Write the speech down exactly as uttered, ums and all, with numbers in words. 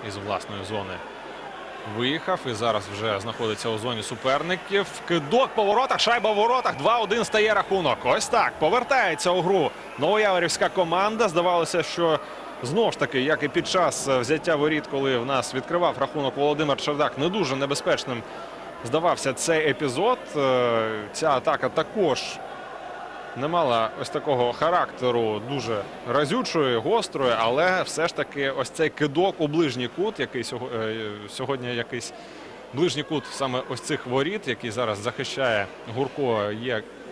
із власної зони виїхав і зараз вже знаходиться у зоні суперників. Кидок по воротах, шайба в воротах. два один стає рахунок. Ось так, повертається у гру новояворівська команда. Здавалося, що знову ж таки, як і під час взяття воріт, коли в нас відкривав рахунок Володимир Чердак, не дуже небезпечним здавався цей епізод. Ця атака також не мала ось такого характеру, дуже разючої, гострої, але все ж таки ось цей кидок у ближній кут, який сьогодні якийсь ближній кут саме ось цих воріт, який зараз захищає Гурко, є